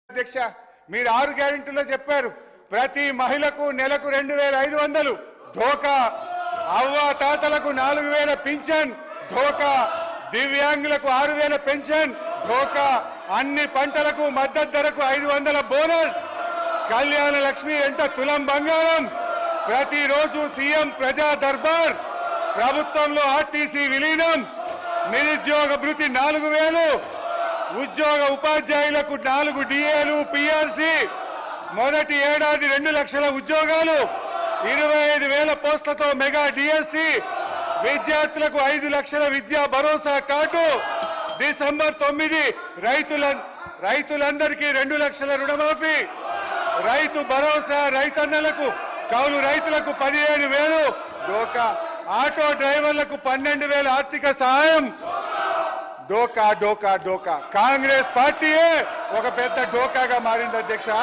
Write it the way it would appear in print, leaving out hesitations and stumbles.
అధ్యక్ష మీరు 6 గ్యారెంటీలో చెప్పారు ప్రతి మహిళకు నెలకు 2500 ధోకా అవ్వ తాతలకు 4000 పింఛన్ ధోకా దివ్యాంగులకు 6000 పెన్షన్ ధోకా అన్ని పంటలకు మద్దతు ధరకు 500 బోనస్ కళ్యాణ లక్ష్మి ఎంట తులం బంగారం ప్రతిరోజు సీఎం ప్రజా దర్బార్ ప్రభుత్వంలో ఆర్టీసీ విలీనం నిరుద్యోగ భృతి 4000 ఉద్యోగ ఉపాధ్యాయులకు 4 డిఏలు పిఆర్సి మొదటి ఏడాది 2 లక్షల ఉద్యోగాలు 25,000 పోస్టులతో మెగా డిఎస్సి విద్యార్థులకు 5 లక్షల విద్యా భరోసా కార్డు డిసెంబర్ 9 రైతులందరికీ 2 లక్షల రుణమాఫీ రైతు భరోసా రైతన్నలకు కౌలు రైతులకు 15,000 డోకా ఆటో డ్రైవర్లకు 12,000 ఆర్థిక సహాయం డోకా డోకా డోకా కాంగ్రెస్ పార్టీయే ఒక పెద్ద డోకాగా మారింది అధ్యక్ష।